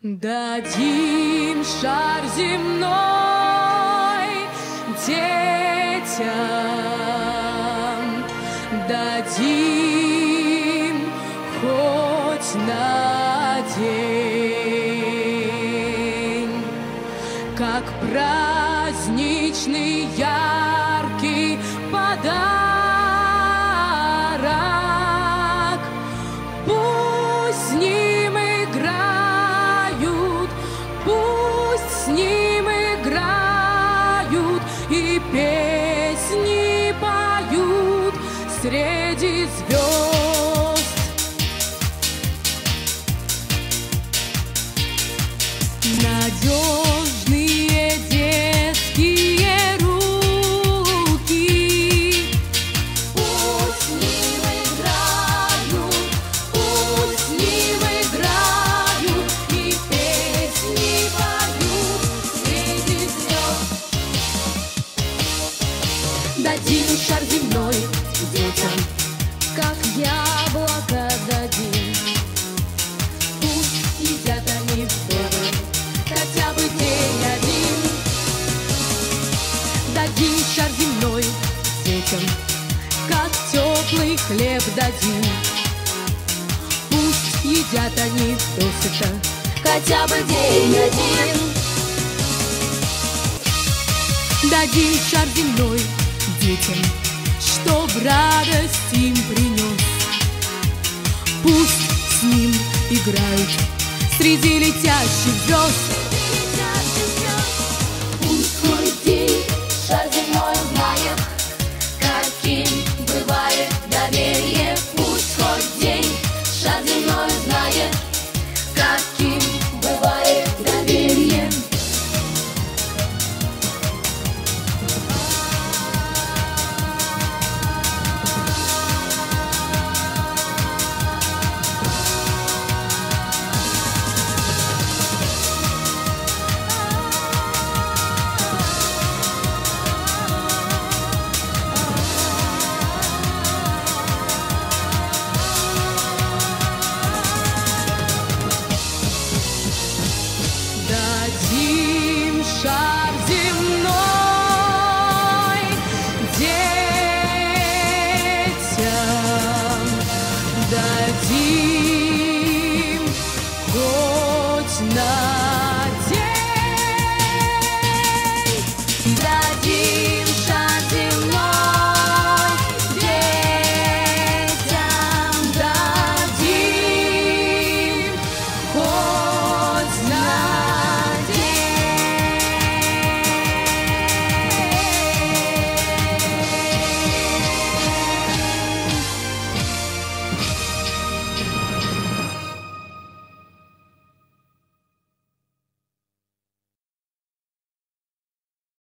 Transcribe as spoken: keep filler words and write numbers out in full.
Дадим шар земной детям, дадим хоть на день, как праздничный яркий подарок. Пусть с ним играют, пусть с ним играют и песни поют среди звезд. Надежные детские руки, пусть с ним играют, пусть с ним играют и песни поют среди звезд. Дадим шар земной детям, как яблоко дадим. Пусть едят они вдовы хотя бы день один. Дадим шар земной детям, как теплый хлеб дадим. Пусть едят они досыта хотя бы день один. Дадим шар земной детям, чтоб радость им принес. Пусть с ним играют среди летящих звезд. Пусть твой день шар земной знает, каким бывает доверие. Пусть хоть день шар земной знает, каким бывает доверие. Дадим шар земной детям, дадим хоть на